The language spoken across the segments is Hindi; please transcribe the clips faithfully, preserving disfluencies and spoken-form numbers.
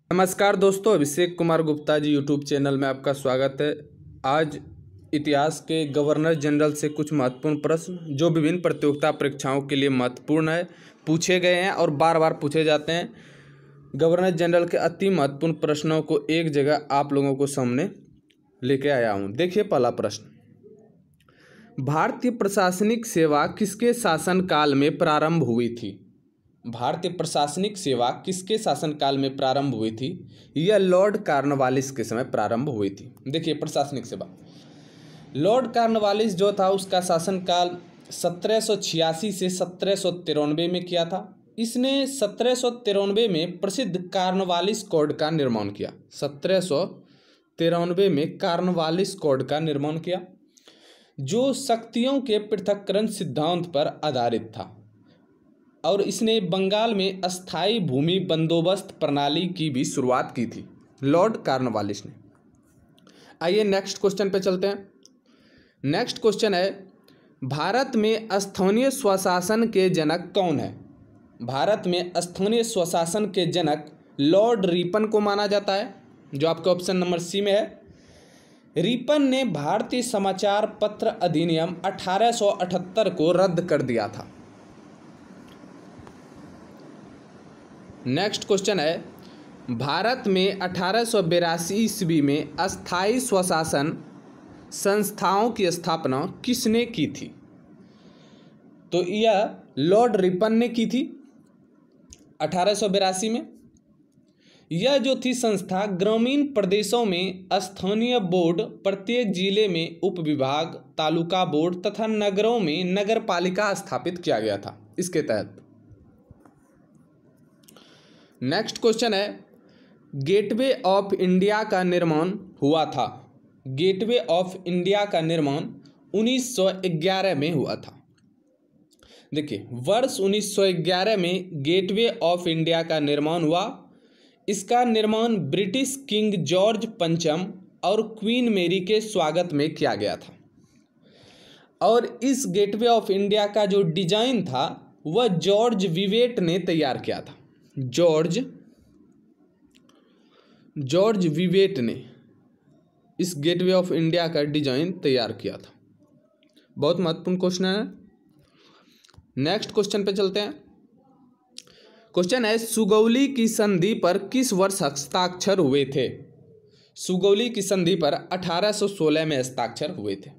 नमस्कार दोस्तों, अभिषेक कुमार गुप्ता जी यूट्यूब चैनल में आपका स्वागत है। आज इतिहास के गवर्नर जनरल से कुछ महत्वपूर्ण प्रश्न जो विभिन्न प्रतियोगिता परीक्षाओं के लिए महत्वपूर्ण है पूछे गए हैं और बार बार पूछे जाते हैं। गवर्नर जनरल के अति महत्वपूर्ण प्रश्नों को एक जगह आप लोगों को सामने लेके आया हूँ। देखिए पहला प्रश्न, भारतीय प्रशासनिक सेवा किसके शासनकाल में प्रारंभ हुई थी? भारतीय प्रशासनिक सेवा किसके शासनकाल में प्रारंभ हुई थी? यह लॉर्ड कॉर्नवालिस के समय प्रारंभ हुई थी। देखिए प्रशासनिक सेवा, लॉर्ड कॉर्नवालिस जो था उसका शासनकाल सत्रह सौ छियासी से सत्रह सौ तिरानवे में किया था। इसने सत्रह सौ तिरानवे में प्रसिद्ध कॉर्नवालिस कोड का निर्माण किया। सत्रह सौ तिरानवे में कॉर्नवालिस कोड का निर्माण किया जो शक्तियों के पृथक्करण सिद्धांत पर आधारित था और इसने बंगाल में अस्थायी भूमि बंदोबस्त प्रणाली की भी शुरुआत की थी, लॉर्ड कॉर्नवालिस ने। आइए नेक्स्ट क्वेश्चन पे चलते हैं। नेक्स्ट क्वेश्चन है, भारत में स्थानीय स्वशासन के जनक कौन है? भारत में स्थानीय स्वशासन के जनक लॉर्ड रिपन को माना जाता है, जो आपके ऑप्शन नंबर सी में है। रिपन ने भारतीय समाचार पत्र अधिनियम अठारह सौ अठहत्तर को रद्द कर दिया था। नेक्स्ट क्वेश्चन है, भारत में अठारह सौ बिरासी ईस्वी में अस्थायी स्वशासन संस्थाओं की स्थापना किसने की थी? तो यह लॉर्ड रिपन ने की थी अठारह सौ बिरासी में। यह जो थी संस्था ग्रामीण प्रदेशों में स्थानीय बोर्ड, प्रत्येक जिले में उप विभाग, तालुका बोर्ड तथा नगरों में नगर पालिका स्थापित किया गया था इसके तहत। नेक्स्ट क्वेश्चन है, गेटवे ऑफ इंडिया का निर्माण हुआ था। गेटवे ऑफ इंडिया का निर्माण उन्नीस सौ ग्यारह में हुआ था। देखिए वर्ष उन्नीस सौ ग्यारह में गेटवे ऑफ इंडिया का निर्माण हुआ। इसका निर्माण ब्रिटिश किंग जॉर्ज पंचम और क्वीन मेरी के स्वागत में किया गया था और इस गेटवे ऑफ इंडिया का जो डिजाइन था वह जॉर्ज विवेट ने तैयार किया था। जॉर्ज जॉर्ज विवेट ने इस गेटवे ऑफ इंडिया का डिजाइन तैयार किया था। बहुत महत्वपूर्ण क्वेश्चन है। नेक्स्ट क्वेश्चन पे चलते हैं। क्वेश्चन है, सुगौली की संधि पर किस वर्ष हस्ताक्षर हुए थे? सुगौली की संधि पर अठारह सौ सोलह में हस्ताक्षर हुए थे।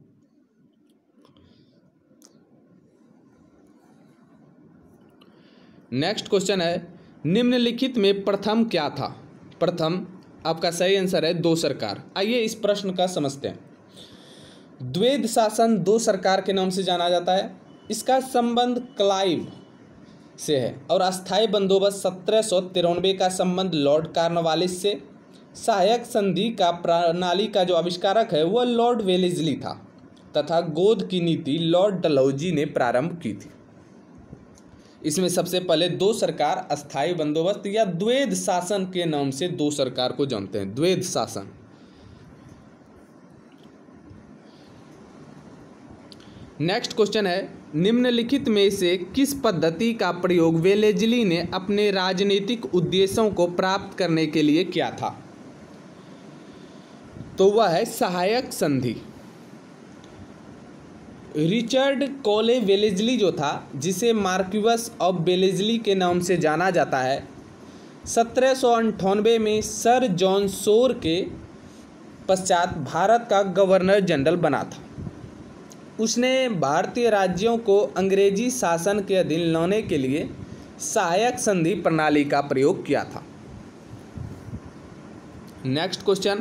नेक्स्ट क्वेश्चन है, निम्नलिखित में प्रथम क्या था? प्रथम आपका सही आंसर है दो सरकार। आइए इस प्रश्न का समझते हैं। द्वैध शासन दो सरकार के नाम से जाना जाता है। इसका संबंध क्लाइव से है और अस्थायी बंदोबस्त सत्रह सौ तिरानवे का संबंध लॉर्ड कॉर्नवालिस से। सहायक संधि का प्रणाली का जो आविष्कारक है वह लॉर्ड वेलेस्ली था तथा गोद की नीति लॉर्ड डलहौजी ने प्रारंभ की थी। इसमें सबसे पहले दो सरकार अस्थायी बंदोबस्त या द्वैध शासन के नाम से दो सरकार को जानते हैं, द्वैध शासन। नेक्स्ट क्वेश्चन है, निम्नलिखित में से किस पद्धति का प्रयोग वेलेस्ली ने अपने राजनीतिक उद्देश्यों को प्राप्त करने के लिए किया था? तो वह है सहायक संधि। रिचर्ड कोले वेलेस्ली जो था, जिसे मार्क्विस ऑफ वेलेस्ली के नाम से जाना जाता है, सत्रह सौ अंठानवे में सर जॉन शोर के पश्चात भारत का गवर्नर जनरल बना था। उसने भारतीय राज्यों को अंग्रेजी शासन के अधीन लाने के लिए सहायक संधि प्रणाली का प्रयोग किया था। नेक्स्ट क्वेश्चन,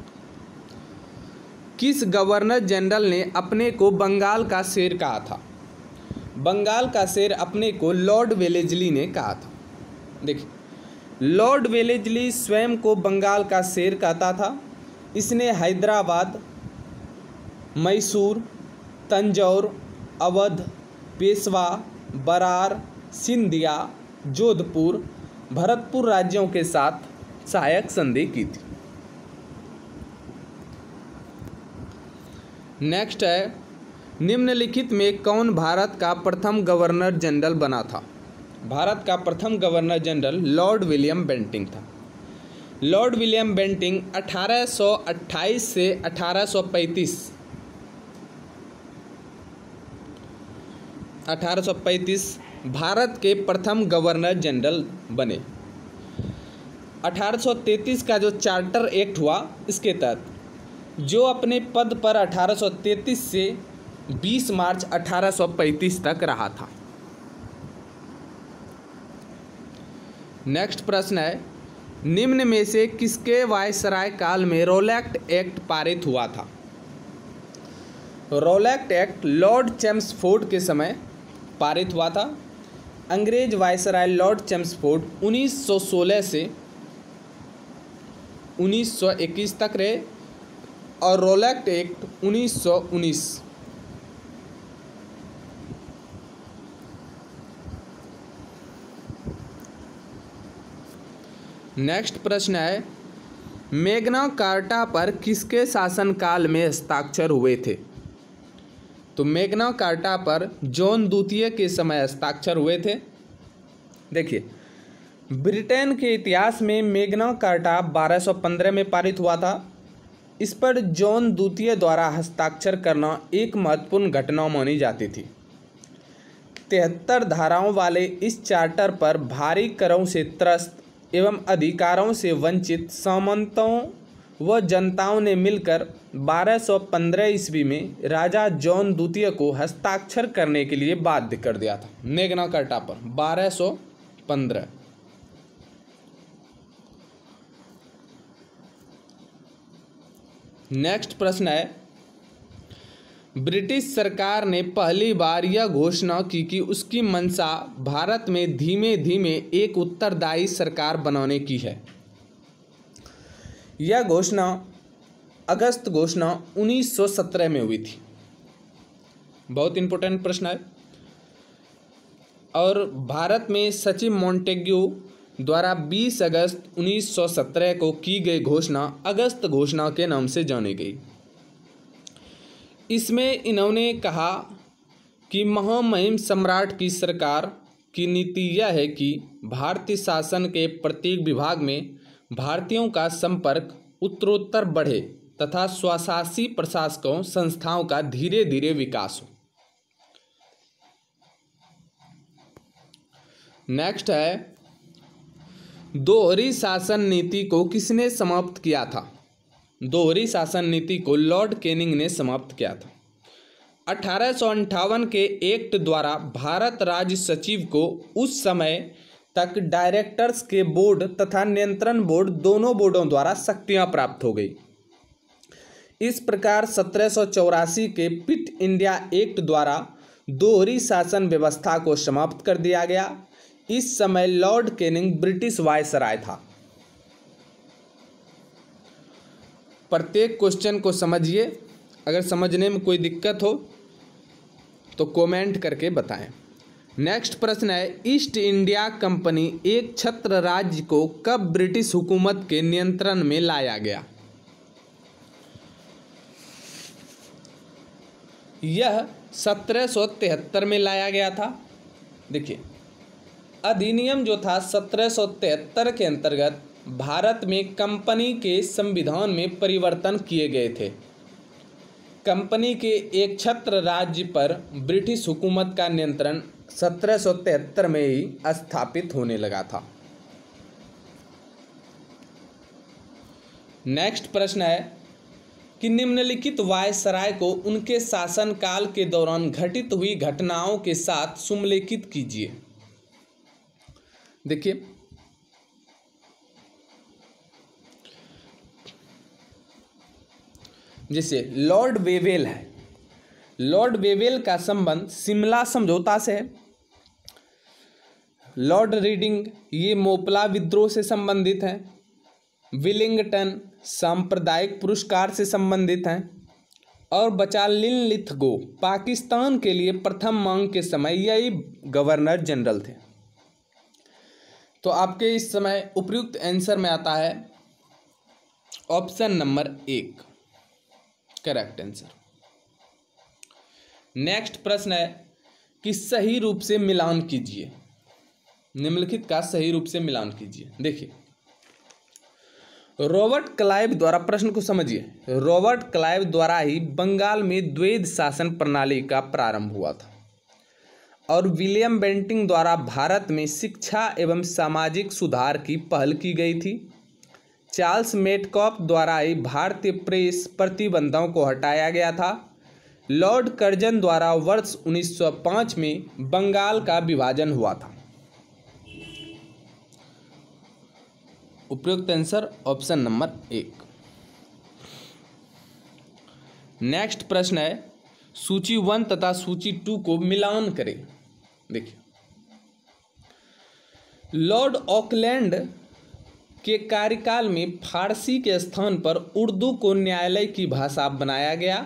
किस गवर्नर जनरल ने अपने को बंगाल का शेर कहा था? बंगाल का शेर अपने को लॉर्ड वेलेस्ली ने कहा था। देखिए लॉर्ड वेलेस्ली स्वयं को बंगाल का शेर कहता था। इसने हैदराबाद, मैसूर, तंजौर, अवध, पेशवा, बरार, सिंधिया, जोधपुर, भरतपुर राज्यों के साथ सहायक संधि की थी। नेक्स्ट है, निम्नलिखित में कौन भारत का प्रथम गवर्नर जनरल बना था? भारत का प्रथम governor general lord William Bentinck था। लॉर्ड विलियम बेंटिंक अठारह सौ अट्ठाईस से अठारह सौ पैंतीस अठारह सौ पैंतीस भारत के प्रथम गवर्नर जनरल बने। अठारह सौ तैंतीस का जो चार्टर एक्ट हुआ, इसके तहत जो अपने पद पर अठारह सौ तैंतीस से बीस मार्च अठारह सौ पैंतीस तक रहा था। नेक्स्ट प्रश्न है, निम्न में से किसके वायसराय काल में रोलैक्ट एक्ट पारित हुआ था? रोलैक्ट एक्ट लॉर्ड चेम्सफोर्ड के समय पारित हुआ था। अंग्रेज वायसराय लॉर्ड चेम्सफोर्ड उन्नीस सौ सोलह से उन्नीस सौ इक्कीस तक रहे और रोलैक्ट एक्ट उन्नीस सौ उन्नीस। नेक्स्ट प्रश्न है, मैग्ना कार्टा पर किसके शासनकाल में हस्ताक्षर हुए थे? तो मैग्ना कार्टा पर जॉन द्वितीय के समय हस्ताक्षर हुए थे। देखिए, ब्रिटेन के इतिहास में मैग्ना कार्टा बारह सौ पंद्रह में पारित हुआ था। इस पर जॉन द्वितीय द्वारा हस्ताक्षर करना एक महत्वपूर्ण घटना मानी जाती थी। तिहत्तर धाराओं वाले इस चार्टर पर भारी करों से त्रस्त एवं अधिकारों से वंचित सामंतों व जनताओं ने मिलकर बारह सौ पंद्रह ईस्वी में राजा जॉन द्वितीय को हस्ताक्षर करने के लिए बाध्य कर दिया था। मैग्ना कार्टा पर बारह सौ पंद्रह। नेक्स्ट प्रश्न है, ब्रिटिश सरकार ने पहली बार यह घोषणा की कि उसकी मंशा भारत में धीमे धीमे एक उत्तरदायी सरकार बनाने की है। यह घोषणा अगस्त घोषणा उन्नीस सौ सत्रह में हुई थी। बहुत इंपॉर्टेंट प्रश्न है। और भारत में सचिव मॉन्टेग्यू द्वारा बीस अगस्त उन्नीस सौ सत्रह को की गई घोषणा अगस्त घोषणा के नाम से जानी गई। इसमें इन्होंने कहा कि महामहिम सम्राट की सरकार की नीति यह है कि भारतीय शासन के प्रत्येक विभाग में भारतीयों का संपर्क उत्तरोत्तर बढ़े तथा स्वशासी प्रशासकों संस्थाओं का धीरे धीरे विकास हो। नेक्स्ट है, दोहरी शासन नीति को किसने समाप्त किया था? दोहरी शासन नीति को लॉर्ड कैनिंग ने समाप्त किया था। अठारह सौ अंठावन के एक्ट द्वारा भारत राज्य सचिव को उस समय तक डायरेक्टर्स के बोर्ड तथा नियंत्रण बोर्ड दोनों बोर्डों द्वारा शक्तियां प्राप्त हो गई। इस प्रकार सत्रह सौ चौरासी के पिट इंडिया एक्ट द्वारा दोहरी शासन व्यवस्था को समाप्त कर दिया गया। इस समय लॉर्ड कैनिंग ब्रिटिश वायसराय था। प्रत्येक क्वेश्चन को समझिए, अगर समझने में कोई दिक्कत हो तो कमेंट करके बताएं। नेक्स्ट प्रश्न है, ईस्ट इंडिया कंपनी एक छत्र राज्य को कब ब्रिटिश हुकूमत के नियंत्रण में लाया गया? यह सत्रह सौ तिहत्तर में लाया गया था। देखिए, अधिनियम जो था सत्रह सौ तिहत्तर के अंतर्गत भारत में कंपनी के संविधान में परिवर्तन किए गए थे। कंपनी के एक छत्र राज्य पर ब्रिटिश हुकूमत का नियंत्रण सत्रह सौ तिहत्तर में ही स्थापित होने लगा था। नेक्स्ट प्रश्न है कि निम्नलिखित वायसराय को उनके शासनकाल के दौरान घटित हुई घटनाओं के साथ सुमेलित कीजिए। देखिए, जैसे लॉर्ड वेवेल है, लॉर्ड वेवेल का संबंध शिमला समझौता से है। लॉर्ड रीडिंग ये मोपला विद्रोह से संबंधित हैं। विलिंगटन सांप्रदायिक पुरस्कार से संबंधित हैं। और बचालिन लिथगो पाकिस्तान के लिए प्रथम मांग के समय यही गवर्नर जनरल थे। तो आपके इस समय उपयुक्त आंसर में आता है ऑप्शन नंबर एक, करेक्ट आंसर। नेक्स्ट प्रश्न है कि सही रूप से मिलान कीजिए। निम्नलिखित का सही रूप से मिलान कीजिए। देखिए, रॉबर्ट क्लाइव द्वारा, प्रश्न को समझिए, रॉबर्ट क्लाइव द्वारा ही बंगाल में द्वैध शासन प्रणाली का प्रारंभ हुआ था और विलियम बेंटिंक द्वारा भारत में शिक्षा एवं सामाजिक सुधार की पहल की गई थी। चार्ल्स मेटकॉफ द्वारा ही भारतीय प्रेस प्रतिबंधों को हटाया गया था। लॉर्ड कर्जन द्वारा वर्ष उन्नीस सौ पाँच में बंगाल का विभाजन हुआ था। उपयुक्त आंसर ऑप्शन नंबर एक। नेक्स्ट प्रश्न है, सूची वन तथा सूची टू को मिलान करें। देखिए, लॉर्ड ऑकलैंड के कार्यकाल में फारसी के स्थान पर उर्दू को न्यायालय की भाषा बनाया गया।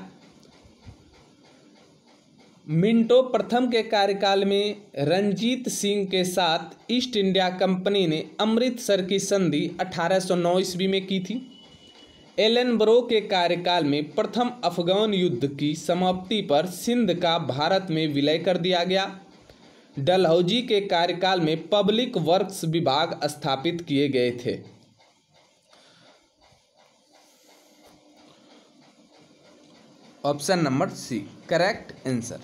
मिंटो प्रथम के कार्यकाल में रंजीत सिंह के साथ ईस्ट इंडिया कंपनी ने अमृतसर की संधि अठारह सौ नौ ईस्वी में की थी। एलन ब्रो के कार्यकाल में प्रथम अफगान युद्ध की समाप्ति पर सिंध का भारत में विलय कर दिया गया। डलहौजी के कार्यकाल में पब्लिक वर्क्स विभाग स्थापित किए गए थे। Option number C correct answer.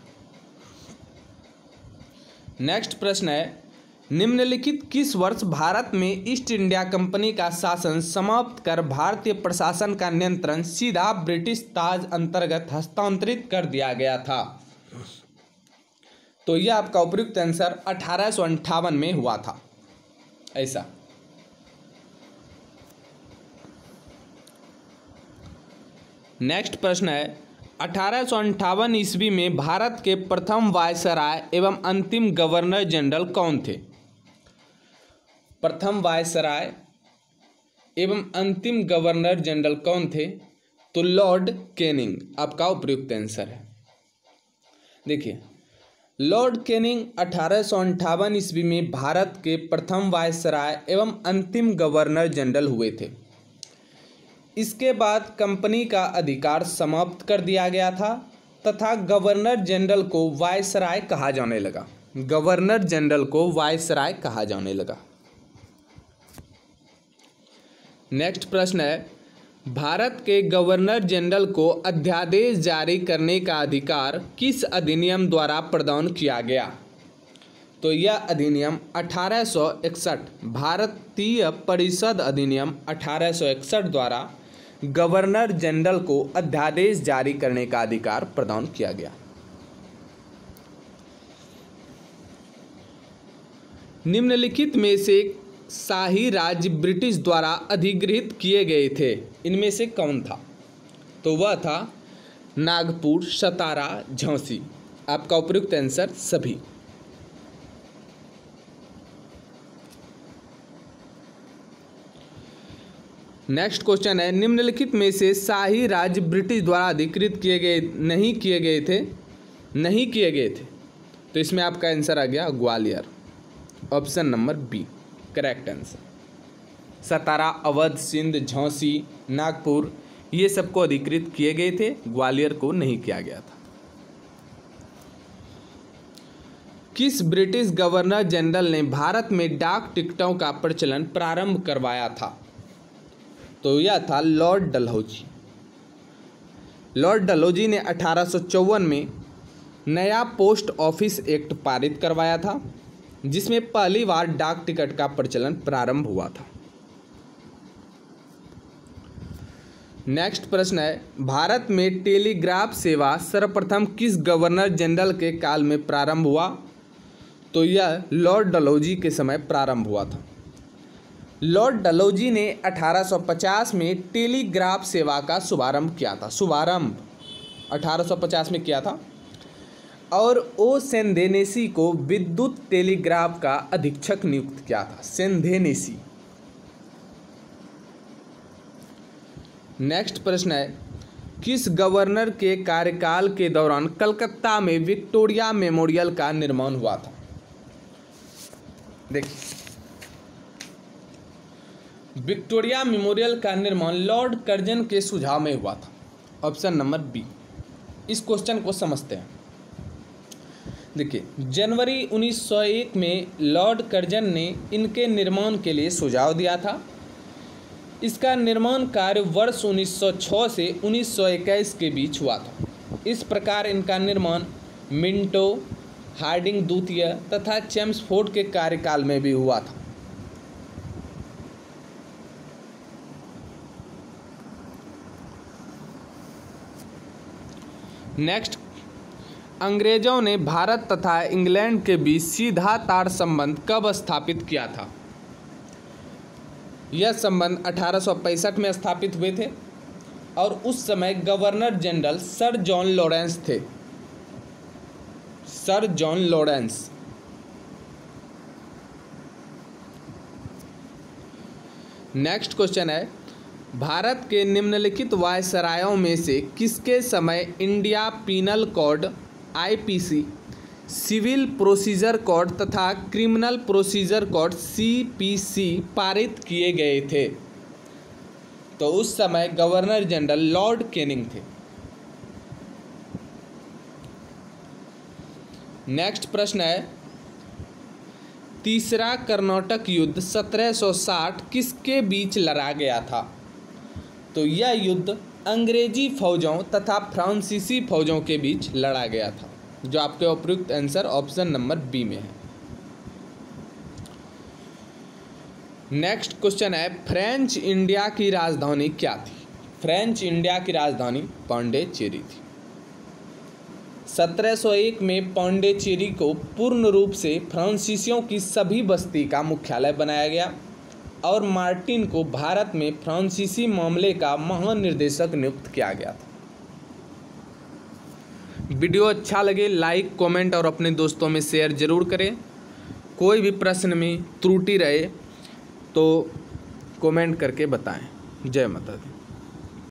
Next प्रश्न है, निम्नलिखित किस वर्ष भारत में ईस्ट इंडिया कंपनी का शासन समाप्त कर भारतीय प्रशासन का नियंत्रण सीधा ब्रिटिश ताज अंतर्गत हस्तांतरित कर दिया गया था? तो यह आपका उपयुक्त आंसर अठारह सौ अंठावन में हुआ था। ऐसा नेक्स्ट प्रश्न है, अठारह सौ अंठावन ईस्वी में भारत के प्रथम वायसराय एवं अंतिम गवर्नर जनरल कौन थे? प्रथम वायसराय एवं अंतिम गवर्नर जनरल कौन थे? तो लॉर्ड कैनिंग आपका उपयुक्त आंसर है। देखिए, लॉर्ड कैनिंग अठारह सौ अंठावन ईस्वी में भारत के प्रथम वायसराय एवं अंतिम गवर्नर जनरल हुए थे। इसके बाद कंपनी का अधिकार समाप्त कर दिया गया था तथा गवर्नर जनरल को वायसराय कहा जाने लगा। गवर्नर जनरल को वायसराय कहा जाने लगा। नेक्स्ट प्रश्न है, भारत के गवर्नर जनरल को अध्यादेश जारी करने का अधिकार किस अधिनियम द्वारा प्रदान किया गया? तो यह अधिनियम अठारह सौ इकसठ भारतीय परिषद अधिनियम अठारह सौ इकसठ द्वारा गवर्नर जनरल को अध्यादेश जारी करने का अधिकार प्रदान किया गया। निम्नलिखित में से शाही राज्य ब्रिटिश द्वारा अधिगृहित किए गए थे, इनमें से कौन था? तो वह था नागपुर, सतारा, झांसी। आपका उपयुक्त आंसर सभी। नेक्स्ट क्वेश्चन है, निम्नलिखित में से शाही राज्य ब्रिटिश द्वारा अधिकृत किए गए नहीं किए गए थे नहीं किए गए थे तो इसमें आपका आंसर आ गया Gwalior. Option number B correct answer. Satara, Awadh, Sindh, Jhansi, Nagpur ये सबको अधिकृत किए गए थे, ग्वालियर को नहीं किया गया था। किस ब्रिटिश गवर्नर जनरल ने भारत में डाक टिकटों का प्रचलन प्रारंभ करवाया था? तो यह था लॉर्ड डलहौजी। लॉर्ड डलहौजी ने अठारह सौ चौवन में नया पोस्ट ऑफिस एक्ट पारित करवाया था, जिसमें पहली बार डाक टिकट का प्रचलन प्रारंभ हुआ था। नेक्स्ट प्रश्न है, भारत में टेलीग्राफ सेवा सर्वप्रथम किस गवर्नर जनरल के काल में प्रारंभ हुआ? तो यह लॉर्ड डलहौजी के समय प्रारंभ हुआ था। लॉर्ड डलहौजी ने अठारह सौ पचास में टेलीग्राफ सेवा का शुभारंभ किया था। शुभारंभ अठारह सौ पचास में किया था और ओ सेंधेनेसी को विद्युत टेलीग्राफ का अधीक्षक नियुक्त किया था। सेंधेनेसी। नेक्स्ट प्रश्न है, किस गवर्नर के कार्यकाल के दौरान कलकत्ता में विक्टोरिया मेमोरियल का निर्माण हुआ था? देखिए, विक्टोरिया मेमोरियल का निर्माण लॉर्ड कर्जन के सुझाव में हुआ था। Option number B. इस क्वेश्चन को समझते हैं। देखिए, जनवरी उन्नीस सौ एक में लॉर्ड कर्जन ने इनके निर्माण के लिए सुझाव दिया था। इसका निर्माण कार्य वर्ष उन्नीस सौ छह से उन्नीस सौ इक्कीस के बीच हुआ था। इस प्रकार इनका निर्माण मिंटो, हार्डिंग द्वितीय तथा चेम्सफोर्ड के कार्यकाल में भी हुआ था। नेक्स्ट, अंग्रेजों ने भारत तथा इंग्लैंड के बीच सीधा तार संबंध कब स्थापित किया था? यह संबंध अठारह सौ पैंसठ में स्थापित हुए थे और उस समय governor general sir John Lawrence थे। Sir John Lawrence. Next question है, भारत के निम्नलिखित वायसरायों में से किसके समय India penal code, IPC, civil procedure code तथा क्रिमिनल प्रोसीजर कोड, सीपीसी पारित किए गए थे? तो उस समय गवर्नर जनरल लॉर्ड कैनिंग थे। नेक्स्ट प्रश्न है, तीसरा कर्नाटक युद्ध सत्रह सौ साठ किसके बीच लड़ा गया था? तो यह युद्ध अंग्रेजी फौजों तथा फ्रांसीसी फौजों के बीच लड़ा गया था, जो आपके उपयुक्त आंसर ऑप्शन नंबर बी में है। नेक्स्ट क्वेश्चन है, फ्रेंच इंडिया की राजधानी क्या थी? फ्रेंच इंडिया की राजधानी पांडिचेरी थी। सत्रह सौ एक में पांडिचेरी को पूर्ण रूप से फ्रांसीसियों की सभी बस्ती का मुख्यालय बनाया गया और मार्टिन को भारत में फ्रांसीसी मामले का महानिर्देशक नियुक्त किया गया था। वीडियो अच्छा लगे लाइक, कमेंट और अपने दोस्तों में शेयर जरूर करें। कोई भी प्रश्न में त्रुटि रहे तो कमेंट करके बताएं। जय माता दी।